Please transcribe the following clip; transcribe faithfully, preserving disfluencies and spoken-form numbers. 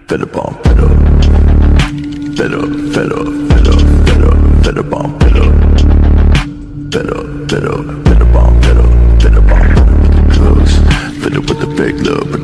Fed up on fed up. Fed up, fed up, fed up, fed up, fed up on fed up. Fed up, fed up, fed up on fed up. Fed up on fed up with the drugs. Fed up with the fake love.